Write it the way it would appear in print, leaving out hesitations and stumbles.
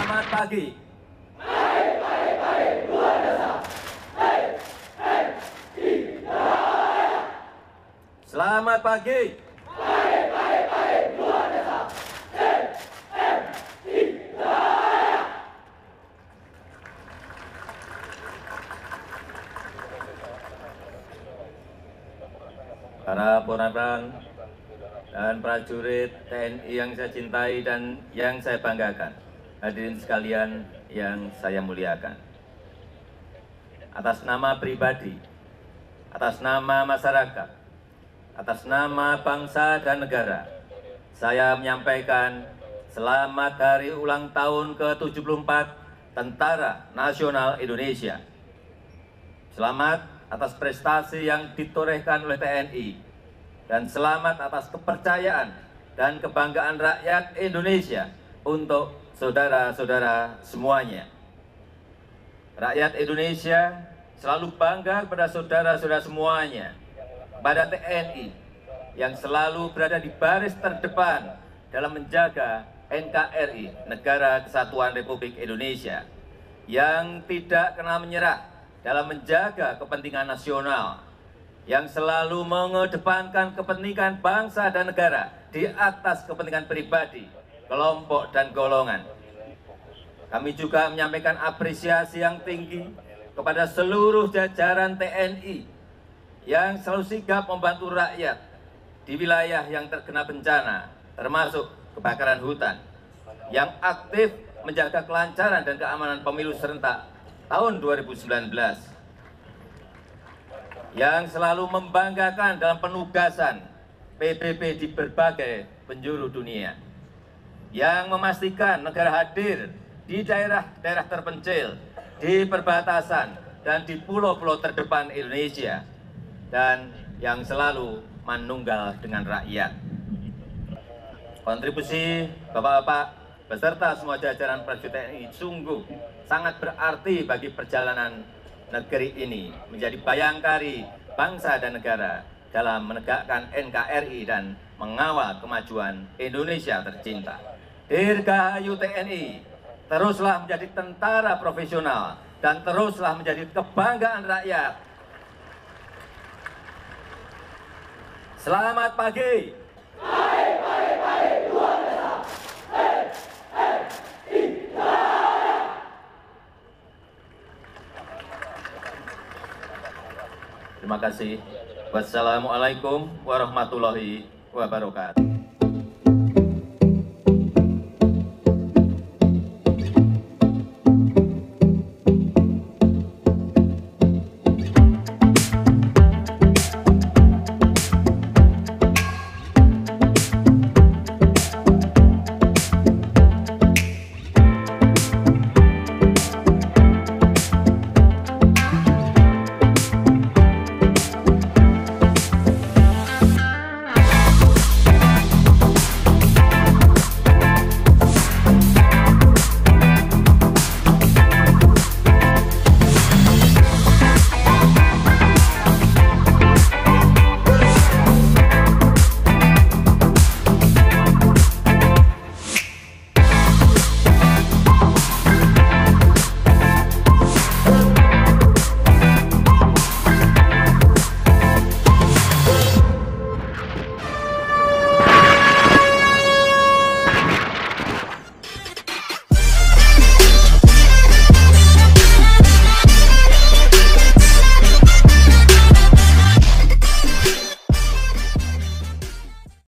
Selamat pagi. Selamat pagi. Para purnawirawan dan prajurit TNI yang saya cintai dan yang saya banggakan, hadirin sekalian yang saya muliakan. Atas nama pribadi, atas nama masyarakat, atas nama bangsa dan negara, saya menyampaikan selamat hari ulang tahun ke-74 Tentara Nasional Indonesia. Selamat atas prestasi yang ditorehkan oleh TNI dan selamat atas kepercayaan dan kebanggaan rakyat Indonesia untuk saudara-saudara semuanya. Rakyat Indonesia selalu bangga kepada saudara-saudara semuanya, pada TNI yang selalu berada di baris terdepan dalam menjaga NKRI, Negara Kesatuan Republik Indonesia, yang tidak kenal menyerah dalam menjaga kepentingan nasional, yang selalu mengedepankan kepentingan bangsa dan negara di atas kepentingan pribadi, kelompok, dan golongan. Kami juga menyampaikan apresiasi yang tinggi kepada seluruh jajaran TNI yang selalu sigap membantu rakyat di wilayah yang terkena bencana, termasuk kebakaran hutan, yang aktif menjaga kelancaran dan keamanan pemilu serentak tahun 2019, yang selalu membanggakan dalam penugasan PBB di berbagai penjuru dunia, yang memastikan negara hadir di daerah-daerah terpencil, di perbatasan, dan di pulau-pulau terdepan Indonesia, dan yang selalu manunggal dengan rakyat. Kontribusi Bapak-Bapak beserta semua jajaran prajurit TNI sungguh sangat berarti bagi perjalanan negeri ini menjadi bayangkari bangsa dan negara dalam menegakkan NKRI dan mengawal kemajuan Indonesia tercinta. Dirgahayu TNI, teruslah menjadi tentara profesional dan teruslah menjadi kebanggaan rakyat. Selamat pagi. Terima kasih. Wassalamualaikum warahmatullahi wabarakatuh.